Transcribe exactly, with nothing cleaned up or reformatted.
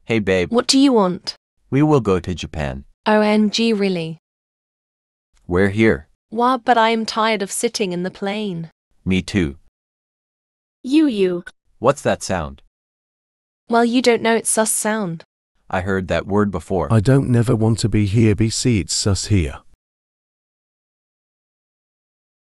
Hey babe, What do you want? we will go to Japan. O M G, really? We're here. Wow, but I am tired of sitting in the plane. Me too. You, you. What's that sound? Well, you don't know it's sus sound. I heard that word before. I don't never want to be here. B C, it's sus here.